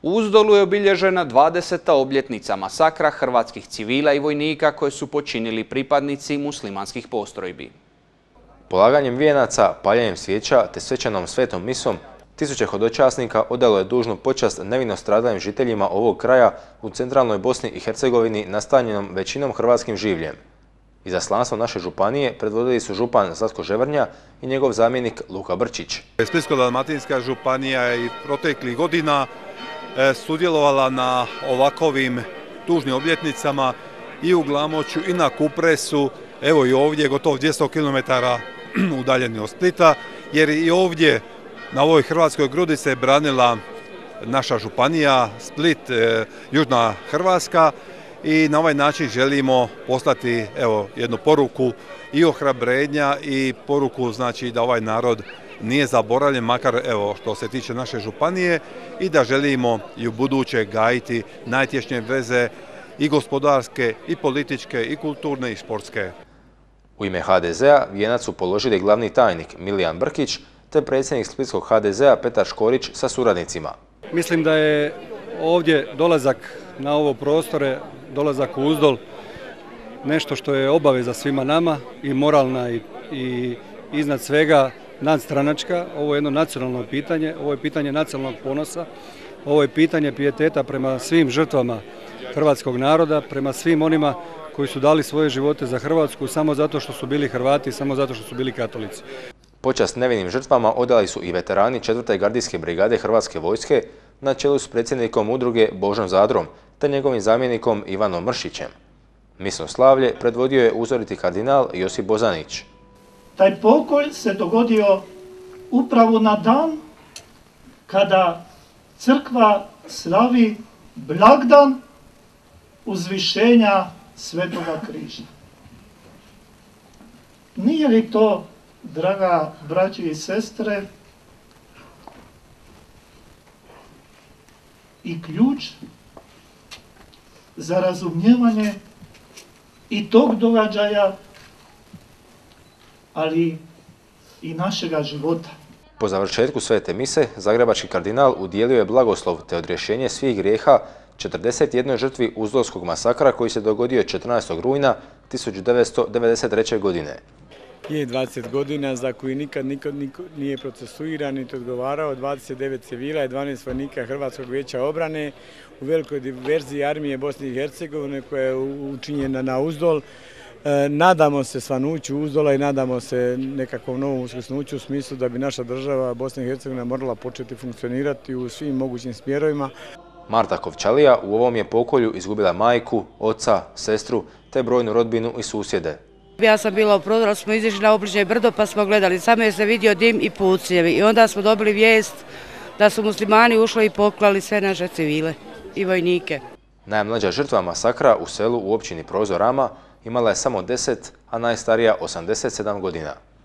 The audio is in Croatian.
U Uzdolu je obilježena 20. obljetnica masakra hrvatskih civila i vojnika koje su počinili pripadnici muslimanskih postrojbi. Polaganjem vijenaca, paljenjem svijeća te svečanom svetom misom, tisuće hodočasnika odalo je dužnu počast nevino stradalim žiteljima ovog kraja u centralnoj Bosni i Hercegovini nastanjenom većinom hrvatskim življem. Izaslanstvo naše županije predvodili su župan Zlatko Ževrnja i njegov zamjenik Luka Brčić. Splitsko-dalmatinska županija je i proteklih godina sudjelovala na ovakovim tužnim obljetnicama i u Glamoču i na Kupresu, evo i ovdje gotovo 200 km udaljeni od Splita, jer i ovdje na ovoj hrvatskoj grudi se branila naša županija, Split, Južna Hrvatska, i na ovaj način želimo poslati jednu poruku i ohrabrenja i poruku znači da ovaj narod nije zaboravljen, makar što se tiče naše županije, i da želimo i u buduće gajiti najtješnje veze i gospodarske, i političke, i kulturne, i športske. U ime HDZ-a vijenac su položili glavni tajnik Milijan Brkić te predsjednik splitskog HDZ-a Petar Škorić sa suradnicima. Mislim da je ovdje dolazak na ovo prostore, dolazak u Uzdol, nešto što je obaveza svima nama i moralna i iznad svega nadstranačka. Ovo je jedno nacionalno pitanje, ovo je pitanje nacionalnog ponosa, ovo je pitanje pijeteta prema svim žrtvama hrvatskog naroda, prema svim onima koji su dali svoje živote za Hrvatsku samo zato što su bili Hrvati, samo zato što su bili katolici. Počast nevinim žrtvama odali su i veterani 4. gardijske brigade Hrvatske vojske na čelu s predsjednikom udruge Božom Zadrom te njegovim zamjenikom Ivanom Mršićem. Misno slavlje predvodio je uzoriti kardinal Josip Bozanić. Taj pokolj se dogodio upravo na dan kada crkva slavi blagdan uzvišenja Svetoga križa. Nije li to, draga braćo i sestre, i ključ za razumijevanje i tog događaja, ali i našega života? Po završetku svete mise, zagrebački kardinal udijelio je blagoslov te odrješenje svih grijeha 41 žrtvi uzdolskog masakra koji se dogodio 14. rujna 1993. godine. Je 20 godina za koji nikad niko nije procesuiran niti odgovarao, 29 civila i 12 vojnika Hrvatskog vijeća obrane u velikoj diverziji armije Bosne i Hercegovine koja je učinjena na Uzdol. Nadamo se svanuću Uzdola i nadamo se nekakvom novom uskrsnuću u smislu da bi naša država Bosna i Hercegovina morala početi funkcionirati u svim mogućim smjerovima. Marta Kovčalija u ovom je pokolju izgubila majku, oca, sestru te brojnu rodbinu i susjede. Ja sam bila u prozoru, smo izišli na obližnje brdo pa smo gledali, samo je se vidio dim i pucnjevi i onda smo dobili vijest da su muslimani ušli i poklali sve naše civile i vojnike. Najmlađa žrtva masakra u selu u općini Prozorama imala je samo 10, a najstarija 87 godina.